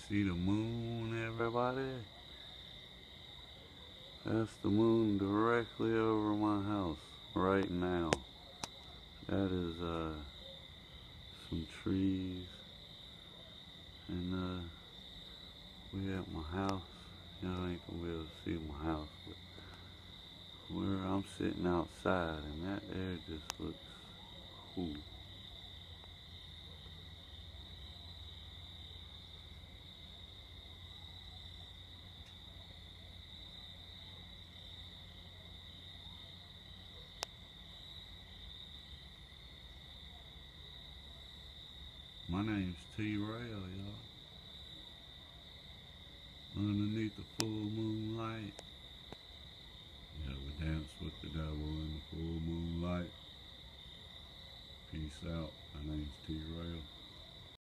See the moon, everybody? That's the moon directly over my house right now. That is some trees, and we at my house. Y'all ain't gonna be able to see my house, but where I'm sitting outside, and that there just looks cool. My name's T-Rail, y'all. Underneath the full moonlight. Yeah, we dance with the devil in the full moonlight. Peace out. My name's T-Rail.